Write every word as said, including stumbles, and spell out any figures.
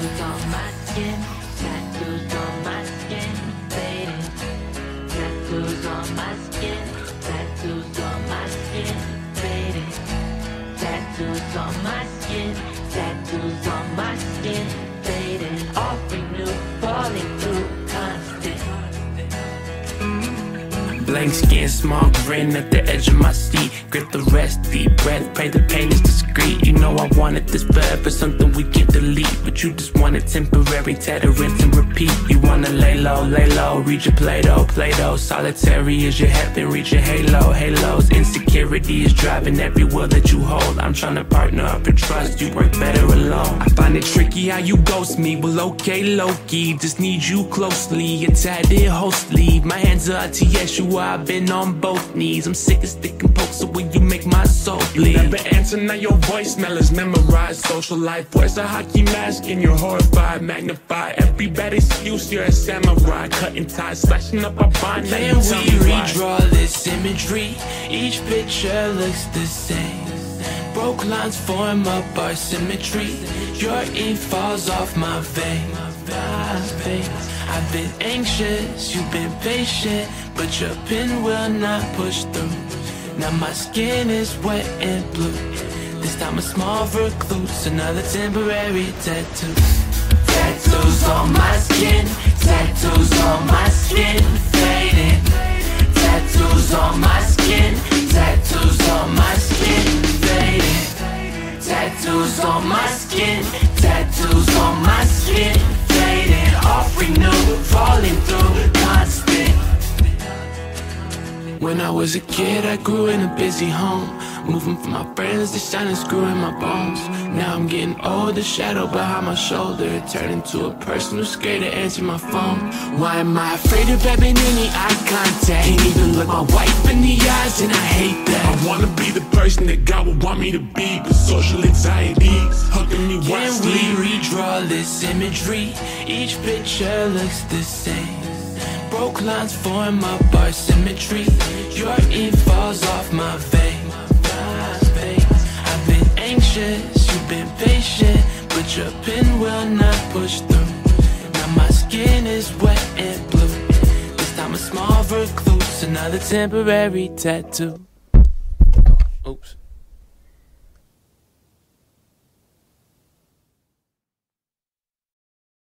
Tattoos on my skin, tattoos on my skin, fading. Tattoos on my skin, tattoos on my skin, fading. Tattoos on my skin, tattoos on my skin, fading. All renew, falling through, constant. Blank skin, small grin at the edge of my seat. Grip the rest, deep breath, pray the pain is discreet. You know I wanted this forever, something we can't delete. But you just want it temporary, tatter, rinse and repeat. You wanna lay low, lay low, read your Play-Doh, Play-Doh. Solitary is your heaven, reach your halo, halos. Insecurity is driving every word that you hold. I'm trying to partner up and trust, you work better alone. I find it tricky how you ghost me, well okay low-key, just need you closely. A tad in host leave, my hands are to yes, you are. I've been on both knees. I'm sick of sticking pokes the way you make my soul bleed. You never answer, now your voicemail is memorized. Social life wears a hockey mask and you're horrified. Magnify every bad excuse, you're a samurai. Cutting ties, slashing up our bond. Can we redraw this imagery? Each picture looks the same. Broke lines form up our symmetry. Your ink falls off my vein. I've been anxious, you've been patient, but your pen will not push through. Now my skin is wet and blue. This time a small recluse, another temporary tattoo. Tattoos on my skin, tattoos on my skin, fading. Tattoos on my skin, tattoos on my skin, fading. Tattoos on my skin, tattoos on my skin, fading. Off renew, falling through, constant. When I was a kid, I grew in a busy home, moving from my friends to shining screw in my bones. Now I'm getting old, the shadow behind my shoulder turned into a person who's scared to answer my phone. Why am I afraid of having any eye contact? Can't even look my wife in the eyes and I hate that. I wanna be the person that God would want me to be, but social anxieties hugging me. Can we redraw this imagery? Each picture looks the same. Broke lines form up our symmetry. Your ink falls off my vein. I've been anxious, you've been patient, but your pen will not push through. Now my skin is wet and blue. This time a small recluse, another temporary tattoo.